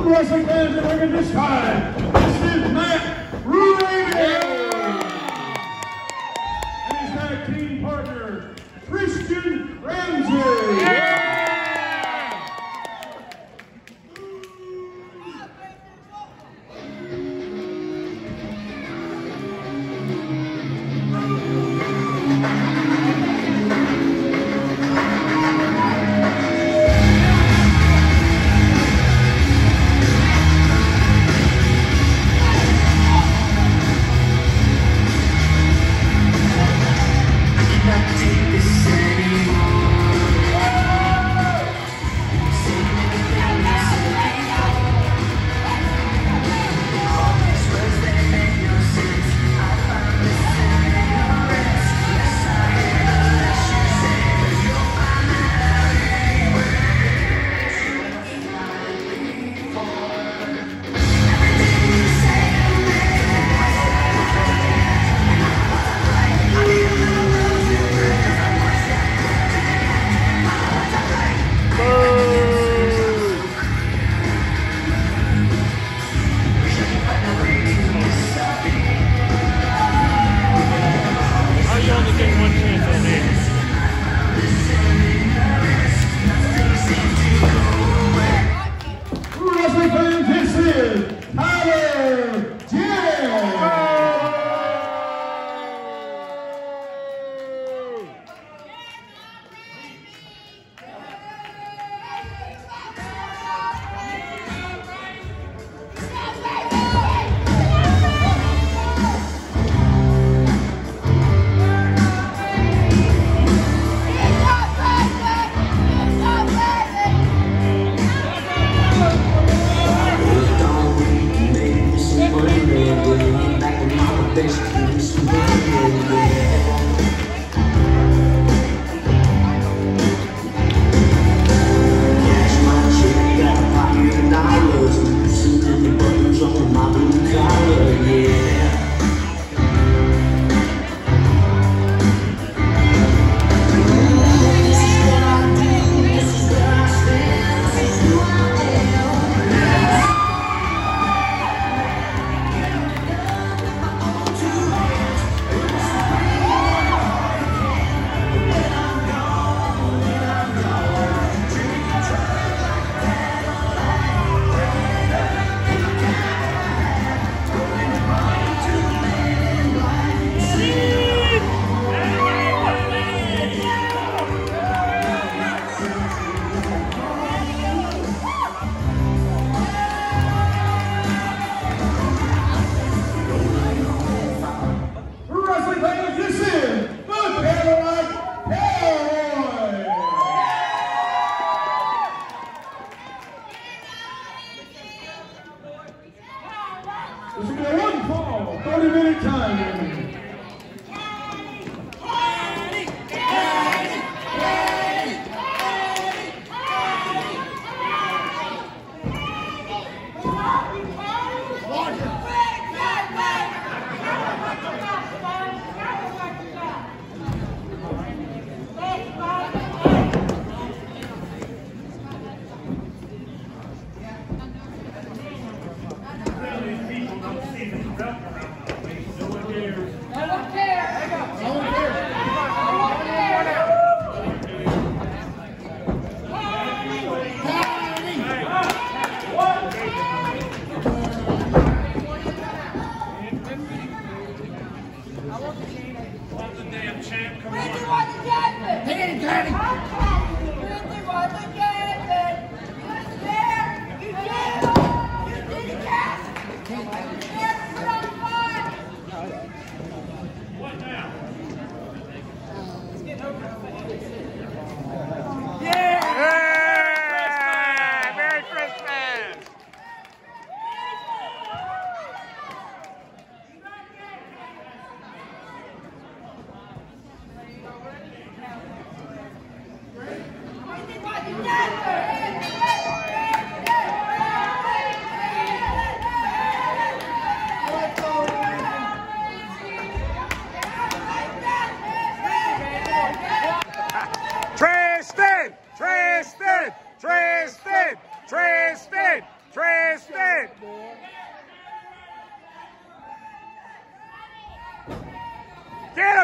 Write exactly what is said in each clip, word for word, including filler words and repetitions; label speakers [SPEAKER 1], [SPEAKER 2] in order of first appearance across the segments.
[SPEAKER 1] wrestling fans at ring at this time, this is Matt Raby and his tag team partner, Tristen Ramsey. Yeah. This will be a one fall, thirty minute time. No one dares.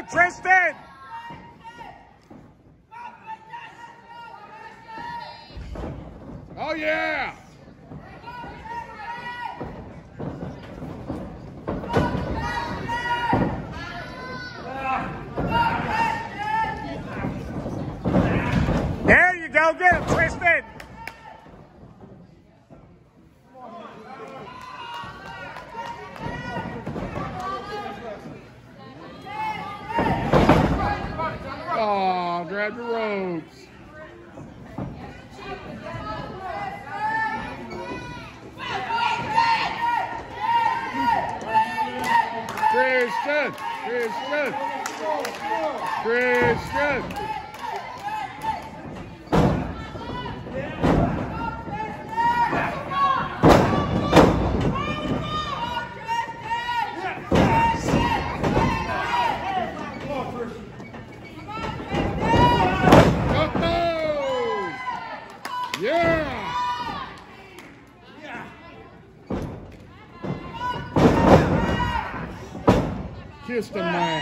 [SPEAKER 2] Tristen! Oh, yeah! There you go, get him, Tristen! Oh, grab the ropes. Tristen! Tristen! Tristen! Kiss the man.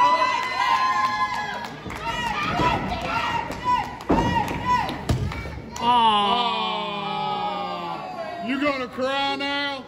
[SPEAKER 2] Ah, you gonna cry now?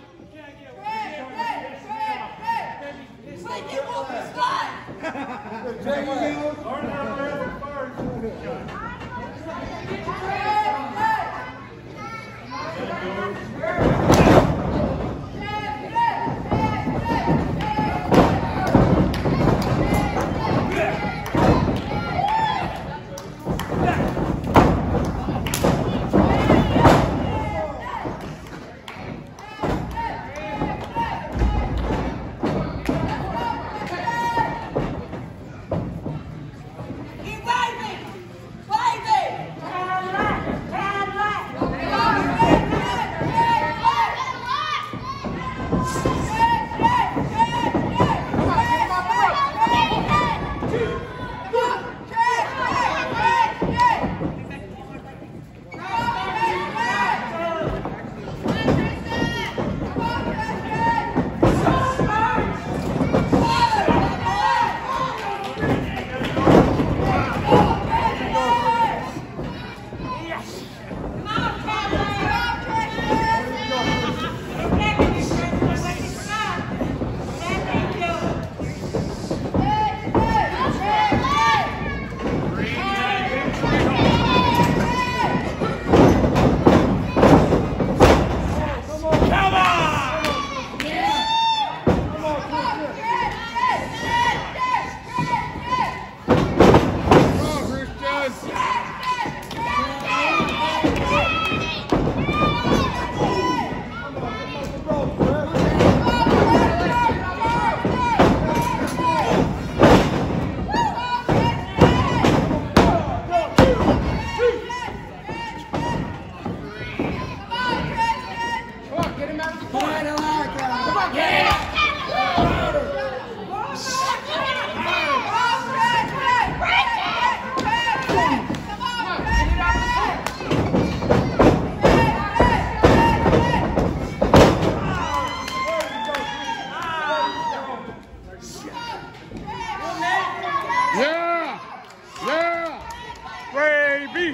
[SPEAKER 2] Raby!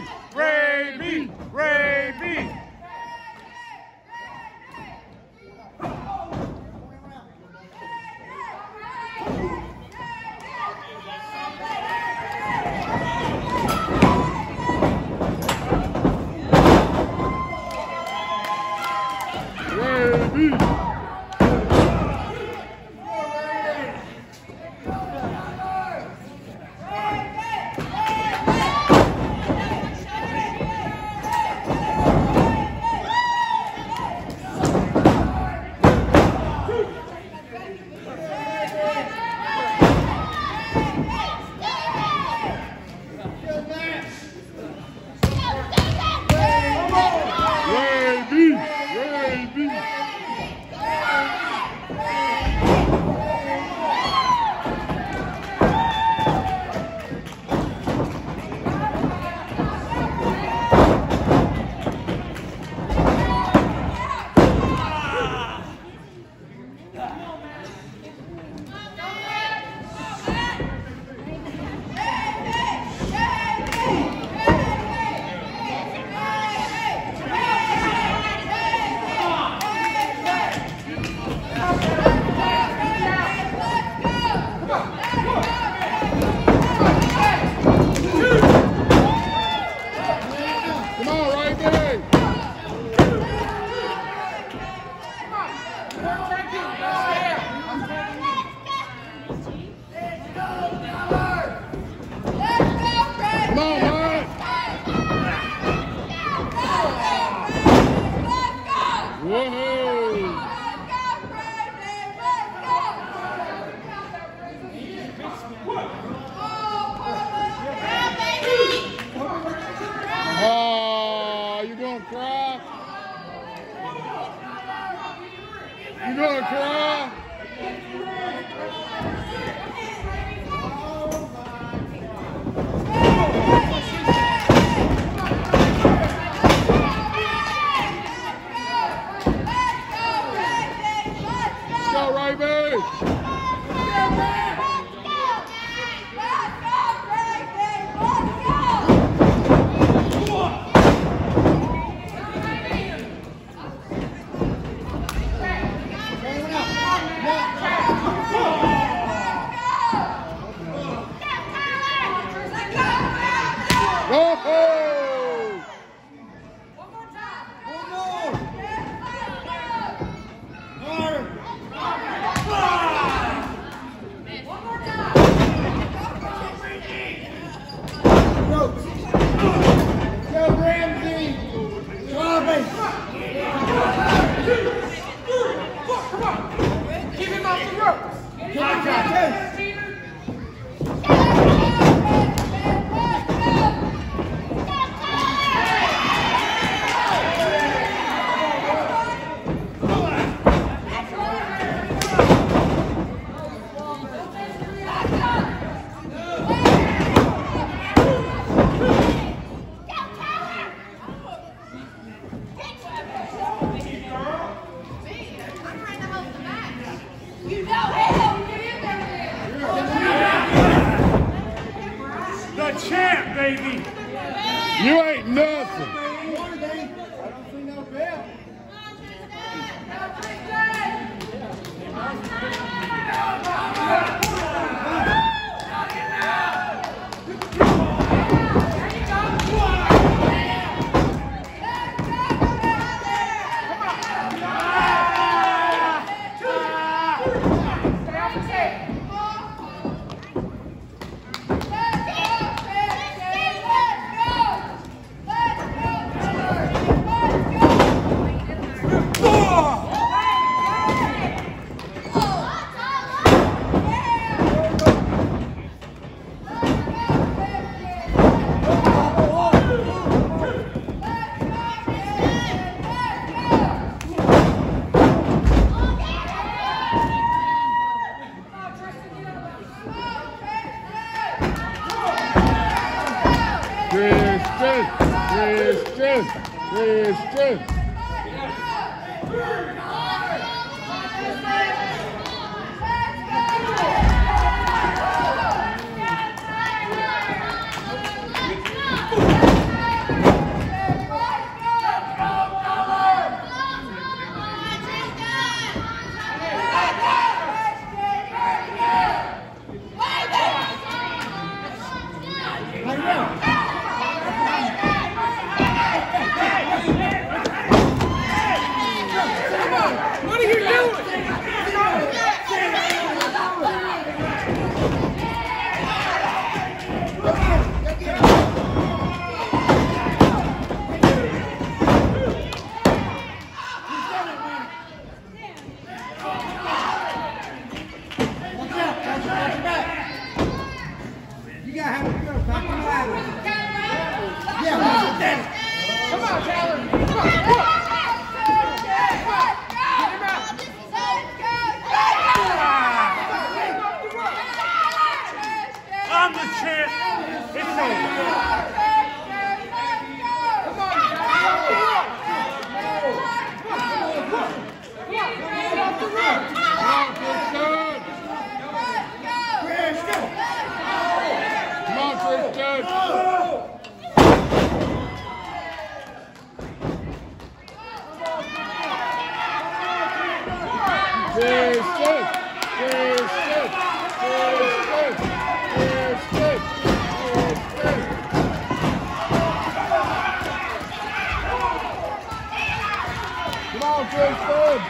[SPEAKER 2] Raby! Raby! Raby!
[SPEAKER 1] You doing, Carl? Let's go, Raby! You ain't nothing. Tristen, Tristen, Tristen.
[SPEAKER 2] I'm the champ. It's over.
[SPEAKER 1] Come on, Tristen. Tristen, Tristen, Tristen, Tristen, Tristen. Come on, Tristen.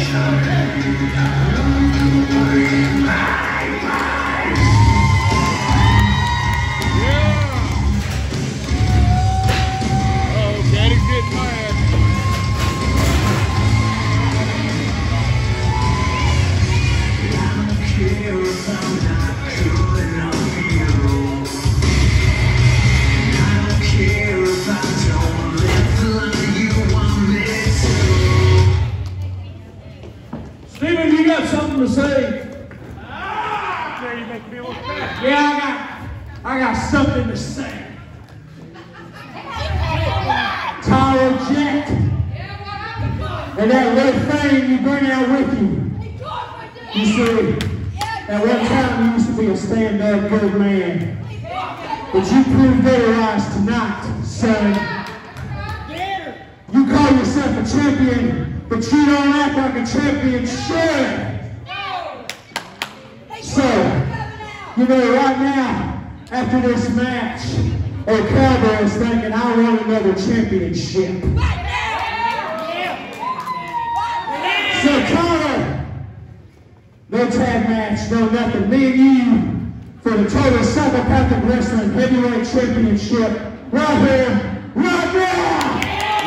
[SPEAKER 1] Steven, you got something to say?
[SPEAKER 2] Yeah, you make me look bad.
[SPEAKER 1] Yeah, I got, I got something to say. Tyler Jett, and that red thing you bring out with you. You see, at one time you used to be a stand-up good man, but you proved otherwise tonight, son. You call yourself a champion, but you don't act like a champion should. So, you know, right now, after this match, old Cowboy is thinking, I want another championship. So, Tyler, no tag match, no nothing. Me and you for the Total Psychopathic Wrestling Heavyweight Championship right here, right now.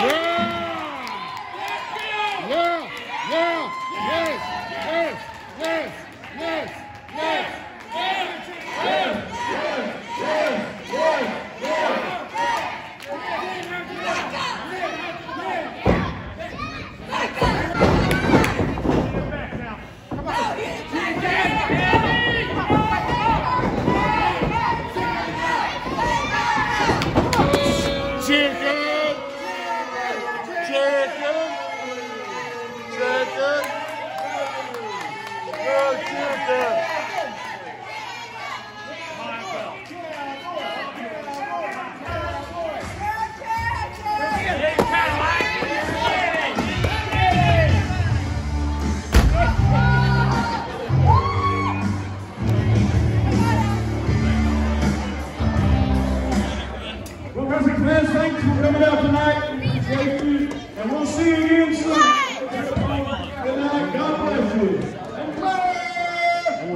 [SPEAKER 1] Thanks for coming out tonight, and we'll see you again soon. Good night, God bless you. And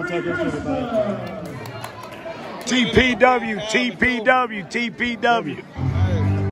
[SPEAKER 1] play!
[SPEAKER 2] T P W, T P W, T P W.